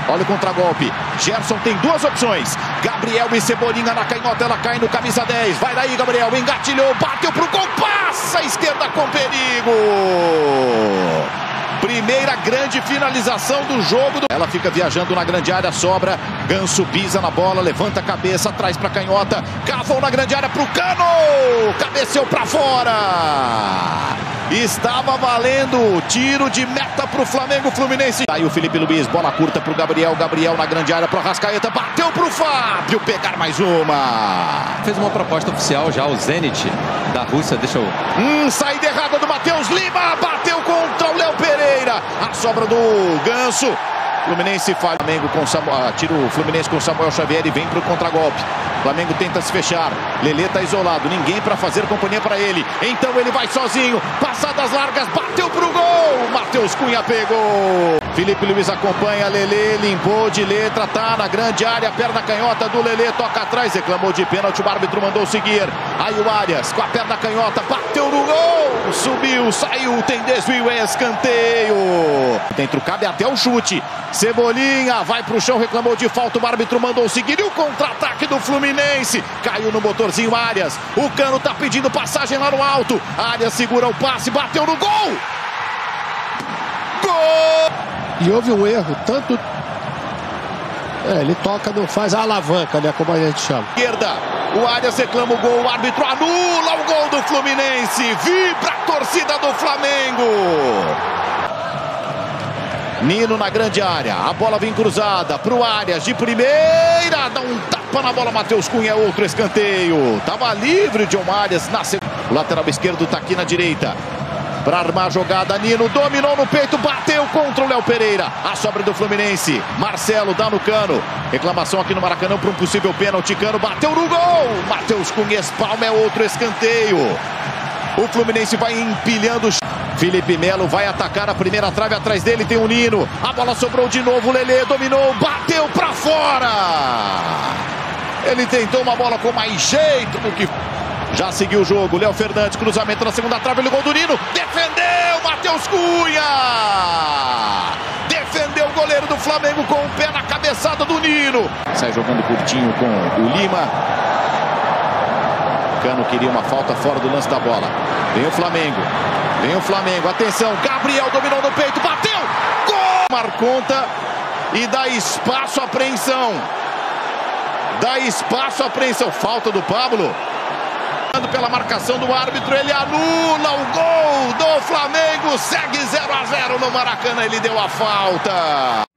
Olha o contragolpe. Gerson tem duas opções. Gabriel e Cebolinha na canhota. Ela cai no camisa 10. Vai daí, Gabriel. Engatilhou. Bateu pro gol. Passa a esquerda com perigo. Primeira grande finalização do jogo. Ela fica viajando na grande área. Sobra. Ganso pisa na bola. Levanta a cabeça. Traz pra canhota. Cavou na grande área pro Cano. Cabeceou pra fora. Estava valendo tiro de meta pro Flamengo. Fluminense. Aí o Felipe Luiz, bola curta pro Gabriel. Gabriel na grande área pro Arrascaeta. Bateu pro Fábio pegar mais uma. Fez uma proposta oficial já, o Zenit da Rússia. Deixa eu... Saída errada do Matheus Lima. Bateu contra o Léo Pereira. A sobra do Ganso. Fluminense falha. Flamengo com tira o Fluminense com Samuel Xavier e vem pro contragolpe. Flamengo tenta se fechar. Lelê tá isolado. Ninguém para fazer companhia para ele. Então ele vai sozinho. Passadas largas. Bateu pro gol. Matheus Cunha pegou. Felipe Luiz acompanha. Lelê limpou de letra. Tá na grande área. Perna canhota do Lelê. Toca atrás. Reclamou de pênalti. O árbitro mandou seguir. Aí o Arias com a perna canhota. Bateu no gol. Subiu. Saiu. Tem desvio. É escanteio. Dentro cabe até o chute. Cebolinha vai pro chão. Reclamou de falta. O árbitro mandou seguir. E o contra-ataque do Fluminense. Caiu no motorzinho Arias. O Cano tá pedindo passagem lá no alto. Arias segura o passe, bateu no gol. Gol! E houve um erro, tanto... ele toca, não faz a alavanca, né, como a gente chama. Esquerda, o Arias reclama o gol, o árbitro anula o gol do Fluminense. Vibra a torcida do Flamengo. Nino na grande área, a bola vem cruzada pro Arias de primeira, dá um tapa na bola, Matheus Cunha, outro escanteio. Tava livre o John Arias, o lateral esquerdo tá aqui na direita. Para armar a jogada, Nino dominou no peito, bateu contra o Léo Pereira. A sobra do Fluminense, Marcelo dá no Cano. Reclamação aqui no Maracanã para um possível pênalti. Cano bateu no gol, Matheus Cunha espalma, é outro escanteio. O Fluminense vai empilhando. Felipe Melo vai atacar a primeira trave, atrás dele tem o Nino. A bola sobrou de novo, Lelê dominou, bateu pra fora. Ele tentou uma bola com mais jeito do que... Já seguiu o jogo, Léo Fernandes, cruzamento na segunda trave, o gol do Nino. Defendeu, Matheus Cunha. Defendeu o goleiro do Flamengo com o pé na cabeçada do Nino. Sai jogando curtinho com o Lima. Cano queria uma falta fora do lance da bola. Vem o Flamengo. Vem o Flamengo, atenção, Gabriel dominou no peito, bateu, gol! Mar conta e dá espaço à apreensão. Dá espaço à apreensão, falta do Pablo. Pela marcação do árbitro, ele anula o gol do Flamengo, segue 0-0 no Maracanã, ele deu a falta.